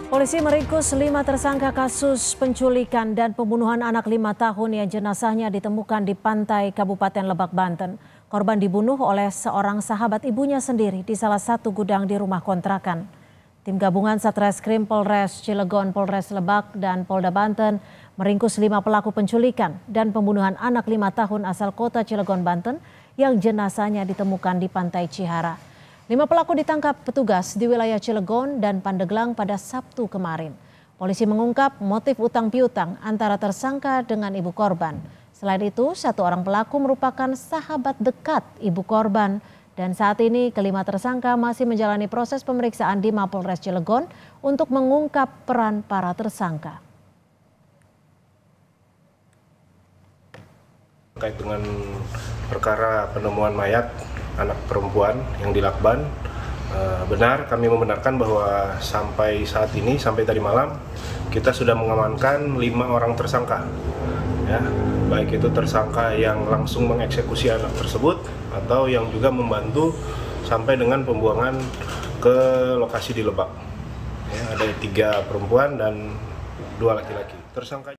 Polisi meringkus 5 tersangka kasus penculikan dan pembunuhan anak 5 tahun yang jenazahnya ditemukan di pantai Kabupaten Lebak, Banten. Korban dibunuh oleh seorang sahabat ibunya sendiri di salah satu gudang di rumah kontrakan. Tim gabungan Satreskrim Polres Cilegon, Polres Lebak, dan Polda Banten meringkus 5 pelaku penculikan dan pembunuhan anak 5 tahun asal kota Cilegon, Banten yang jenazahnya ditemukan di pantai Cihara. 5 pelaku ditangkap petugas di wilayah Cilegon dan Pandeglang pada Sabtu kemarin. Polisi mengungkap motif utang piutang antara tersangka dengan ibu korban. Selain itu, 1 orang pelaku merupakan sahabat dekat ibu korban. Dan saat ini kelima tersangka masih menjalani proses pemeriksaan di Mapolres Cilegon untuk mengungkap peran para tersangka. Terkait dengan perkara penemuan mayat anak perempuan yang di Lakban, benar, kami membenarkan bahwa sampai saat ini, sampai tadi malam, kita sudah mengamankan 5 orang tersangka. Ya, baik itu tersangka yang langsung mengeksekusi anak tersebut atau yang juga membantu sampai dengan pembuangan ke lokasi di Lebak. Ya, ada 3 perempuan dan 2 laki-laki. Tersangka